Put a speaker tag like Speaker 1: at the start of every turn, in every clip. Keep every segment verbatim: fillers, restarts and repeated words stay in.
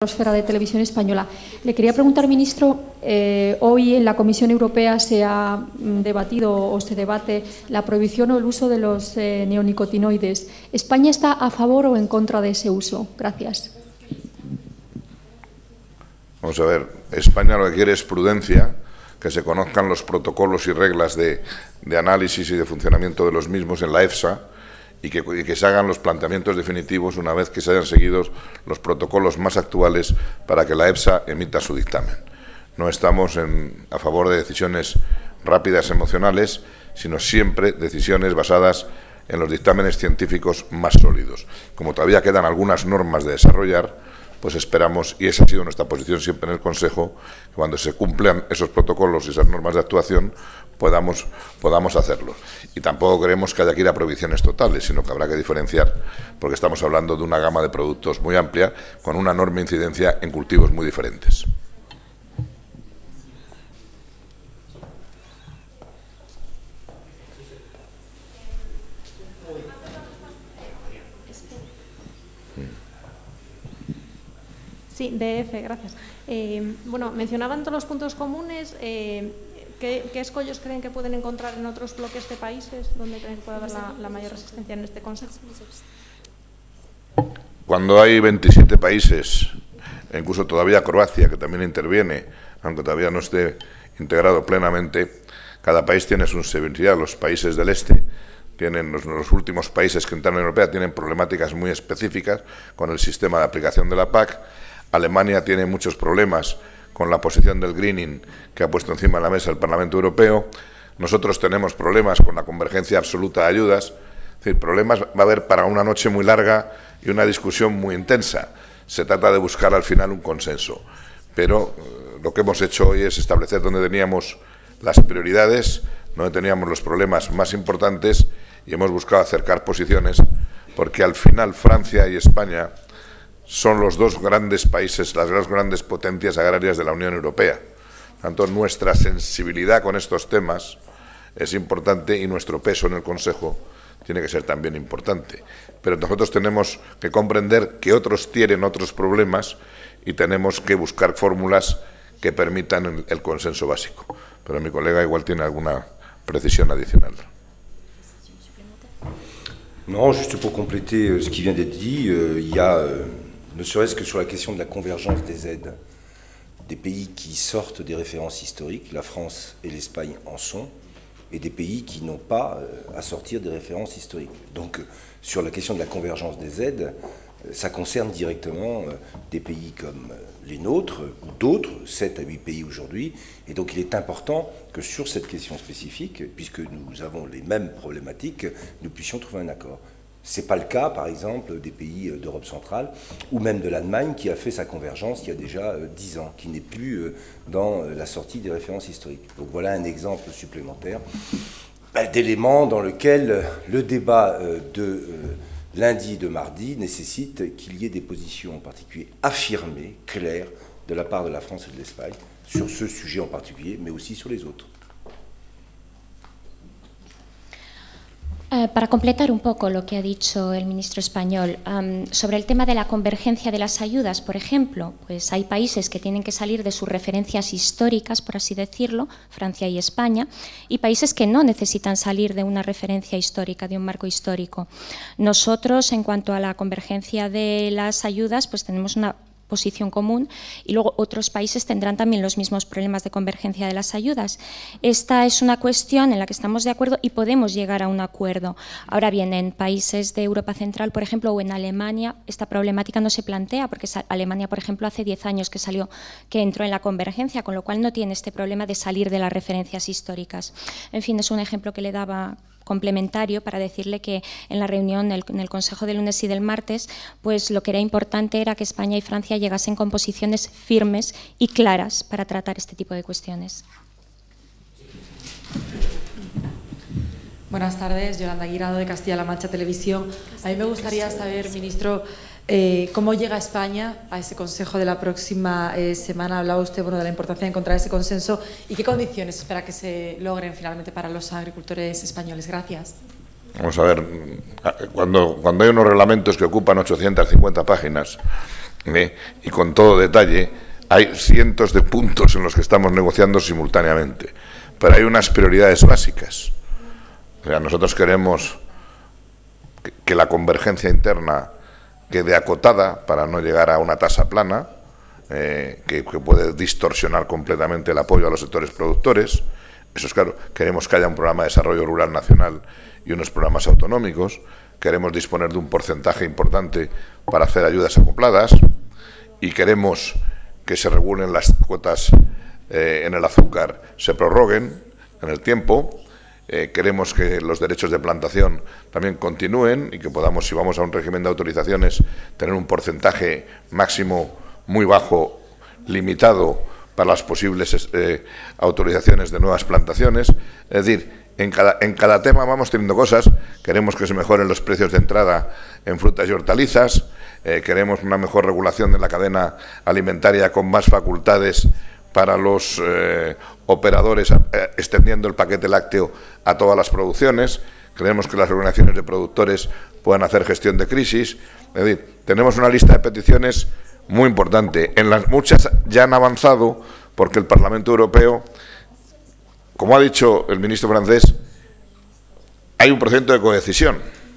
Speaker 1: Esfera de Televisión Española. Le quería preguntar, ministro, eh, hoy en la Comisión Europea se ha debatido o se debate la prohibición o el uso de los eh, neonicotinoides. ¿España está a favor o en contra de ese uso? Gracias.
Speaker 2: Vamos a ver, España lo que quiere es prudencia, que se conozcan los protocolos y reglas de, de análisis y de funcionamiento de los mismos en la EFSA, y que, y que se hagan los planteamientos definitivos una vez que se hayan seguido los protocolos más actuales para que la EFSA emita su dictamen. No estamos en, a favor de decisiones rápidas emocionales, sino siempre decisiones basadas en los dictámenes científicos más sólidos. Como todavía quedan algunas normas de desarrollar, pues esperamos, y esa ha sido nuestra posición siempre en el Consejo, que cuando se cumplan esos protocolos y esas normas de actuación podamos, podamos hacerlo. Y tampoco creemos que haya que ir a prohibiciones totales, sino que habrá que diferenciar, porque estamos hablando de una gama de productos muy amplia, con una enorme incidencia en cultivos muy diferentes.
Speaker 3: Sí, D F, gracias. Eh, bueno, mencionaban todos los puntos comunes. Eh, ¿qué, ¿Qué escollos creen que pueden encontrar en otros bloques de países donde creen que puede haber la, la mayor resistencia en este Consejo?
Speaker 2: Cuando hay veintisiete países, e incluso todavía Croacia, que también interviene, aunque todavía no esté integrado plenamente, cada país tiene su sensibilidad. Los países del este tienen, los, los últimos países que entran en la Unión Europea tienen problemáticas muy específicas con el sistema de aplicación de la P A C. Alemania tiene muchos problemas con la posición del greening que ha puesto encima de la mesa el Parlamento Europeo. Nosotros tenemos problemas con la convergencia absoluta de ayudas. Es decir, problemas va a haber para una noche muy larga y una discusión muy intensa. Se trata de buscar al final un consenso. Pero eh, lo que hemos hecho hoy es establecer dónde teníamos las prioridades, dónde teníamos los problemas más importantes, y hemos buscado acercar posiciones, porque al final Francia y España son los dos grandes países, las dos grandes potencias agrarias de la Unión Europea. Por tanto, nuestra sensibilidad con estos temas es importante y nuestro peso en el Consejo tiene que ser también importante. Pero nosotros tenemos que comprender que otros tienen otros problemas y tenemos que buscar fórmulas que permitan el, el consenso básico. Pero mi colega igual tiene alguna precisión adicional.
Speaker 4: Non, juste pour compléter ce qui vient d'être dit, euh, il y a... Euh, ne serait-ce que sur la question de la convergence des aides, des pays qui sortent des références historiques, la France et l'Espagne en sont, et des pays qui n'ont pas euh, à sortir des références historiques. Donc, euh, sur la question de la convergence des aides, euh, ça concerne directement euh, des pays comme euh, les nôtres, ou d'autres, sept à huit pays aujourd'hui, et donc il est important que sur cette question spécifique, puisque nous avons les mêmes problématiques, nous puissions trouver un accord. Ce n'est pas le cas, par exemple, des pays d'Europe centrale, ou même de l'Allemagne, qui a fait sa convergence il y a déjà dix ans, qui n'est plus dans la sortie des références historiques. Donc voilà un exemple supplémentaire d'éléments dans lequel le débat de lundi et de mardi nécessite qu'il y ait des positions en particulier affirmées, claires, de la part de la France et de l'Espagne, sur ce sujet en particulier, mais aussi sur les autres.
Speaker 5: Eh, para completar un poco lo que ha dicho el ministro español, um, sobre el tema de la convergencia de las ayudas, por ejemplo, pues hay países que tienen que salir de sus referencias históricas, por así decirlo, Francia y España, y países que no necesitan salir de una referencia histórica, de un marco histórico. Nosotros, en cuanto a la convergencia de las ayudas, pues tenemos una posición común, y luego otros países tendrán también los mismos problemas de convergencia de las ayudas. Esta es una cuestión en la que estamos de acuerdo y podemos llegar a un acuerdo. Ahora bien, en países de Europa Central, por ejemplo, o en Alemania, esta problemática no se plantea, porque Alemania, por ejemplo, hace diez años que salió, que entró en la convergencia, con lo cual no tiene este problema de salir de las referencias históricas. En fin, es un ejemplo que le daba complementario para decirle que en la reunión en el Consejo del lunes y del martes, pues lo que era importante era que España y Francia llegasen con posiciones firmes y claras para tratar este tipo de cuestiones.
Speaker 6: Buenas tardes, Yolanda Guirado de Castilla-La Mancha Televisión. A mí me gustaría saber, ministro, eh, cómo llega España a ese Consejo de la próxima eh, semana. Hablaba usted bueno, de la importancia de encontrar ese consenso y qué condiciones espera que se logren finalmente para los agricultores españoles. Gracias.
Speaker 2: Vamos a ver, cuando, cuando hay unos reglamentos que ocupan ochocientas cincuenta páginas ¿eh? Y con todo detalle, hay cientos de puntos en los que estamos negociando simultáneamente, pero hay unas prioridades básicas. O sea, nosotros queremos que, que la convergencia interna quede acotada para no llegar a una tasa plana, eh, que, que puede distorsionar completamente el apoyo a los sectores productores. Eso es claro. Queremos que haya un programa de desarrollo rural nacional y unos programas autonómicos. Queremos disponer de un porcentaje importante para hacer ayudas acopladas y queremos que se regulen las cuotas eh, en el azúcar, se prorroguen en el tiempo. Eh, queremos que los derechos de plantación también continúen y que podamos, si vamos a un régimen de autorizaciones, tener un porcentaje máximo muy bajo, limitado para las posibles eh, autorizaciones de nuevas plantaciones. Es decir, en cada, en cada tema vamos teniendo cosas. Queremos que se mejoren los precios de entrada en frutas y hortalizas, eh, queremos una mejor regulación de la cadena alimentaria con más facultades para los eh, operadores, eh, extendiendo el paquete lácteo a todas las producciones. Queremos que las organizaciones de productores puedan hacer gestión de crisis. Es decir, tenemos una lista de peticiones muy importante. En las muchas ya han avanzado porque el Parlamento Europeo, como ha dicho el ministro francés, hay un procedimiento de codecisión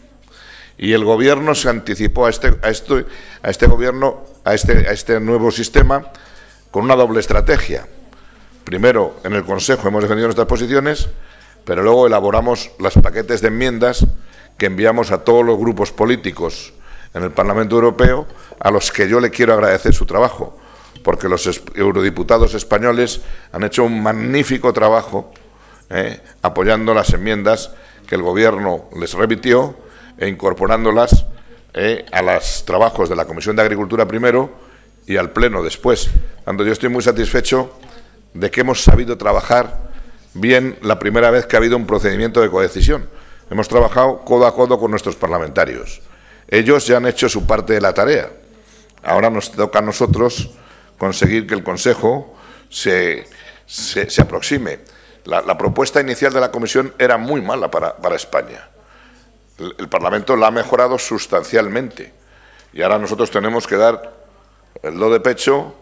Speaker 2: y el Gobierno se anticipó a este, a este, a este Gobierno, a este, a este nuevo sistema con una doble estrategia. Primero, en el Consejo hemos defendido nuestras posiciones, pero luego elaboramos los paquetes de enmiendas que enviamos a todos los grupos políticos en el Parlamento Europeo, a los que yo le quiero agradecer su trabajo, porque los eurodiputados españoles han hecho un magnífico trabajo eh, apoyando las enmiendas que el Gobierno les remitió e incorporándolas eh, a los trabajos de la Comisión de Agricultura primero y al Pleno después. Tanto yo estoy muy satisfecho de que hemos sabido trabajar bien la primera vez que ha habido un procedimiento de codecisión. Hemos trabajado codo a codo con nuestros parlamentarios. Ellos ya han hecho su parte de la tarea. Ahora nos toca a nosotros conseguir que el Consejo se, se, se aproxime. La, la propuesta inicial de la Comisión era muy mala para, para España. El, el Parlamento la ha mejorado sustancialmente y ahora nosotros tenemos que dar el do de pecho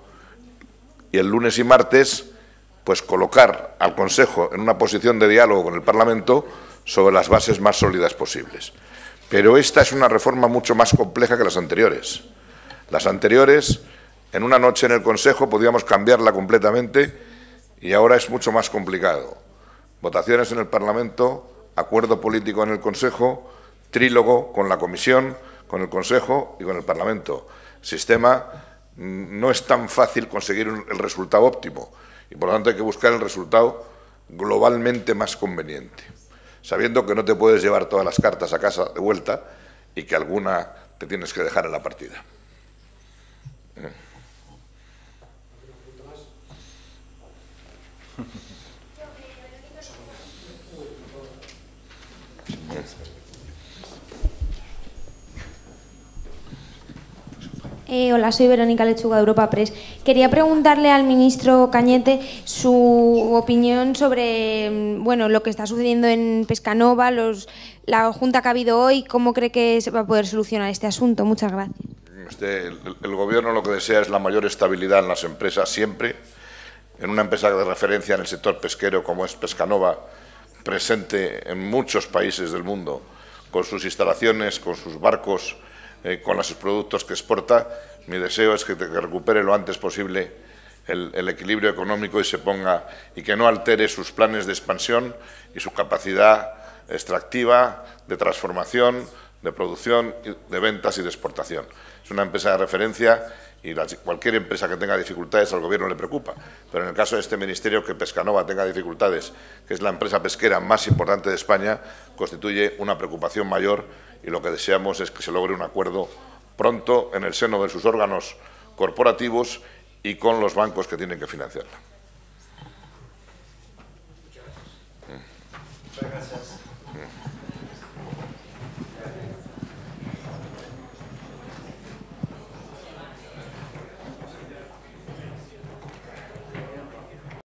Speaker 2: y el lunes y martes pues colocar al Consejo en una posición de diálogo con el Parlamento sobre las bases más sólidas posibles. Pero esta es una reforma mucho más compleja que las anteriores. Las anteriores, en una noche en el Consejo podíamos cambiarla completamente y ahora es mucho más complicado. Votaciones en el Parlamento, acuerdo político en el Consejo, trílogo con la Comisión, con el Consejo y con el Parlamento. El sistema no es tan fácil conseguir el resultado óptimo y por lo tanto hay que buscar el resultado globalmente más conveniente, sabiendo que no te puedes llevar todas las cartas a casa de vuelta y que alguna te tienes que dejar en la partida.
Speaker 7: Eh, hola, soy Verónica Lechuga de Europa Press. Quería preguntarle al ministro Cañete su opinión sobre bueno, lo que está sucediendo en Pescanova, los, la junta que ha habido hoy, cómo cree que se va a poder solucionar este asunto. Muchas gracias.
Speaker 2: Este, el, el Gobierno lo que desea es la mayor estabilidad en las empresas siempre. En una empresa de referencia en el sector pesquero como es Pescanova, presente en muchos países del mundo, con sus instalaciones, con sus barcos, Eh, con los productos que exporta, mi deseo es que, que recupere lo antes posible el, el equilibrio económico y se ponga y que no altere sus planes de expansión y su capacidad extractiva, de transformación, de producción, de ventas y de exportación. Es una empresa de referencia y la, cualquier empresa que tenga dificultades al Gobierno le preocupa, pero en el caso de este Ministerio, que Pescanova tenga dificultades, que es la empresa pesquera más importante de España, constituye una preocupación mayor y lo que deseamos es que se logre un acuerdo pronto en el seno de sus órganos corporativos y con los bancos que tienen que financiarla.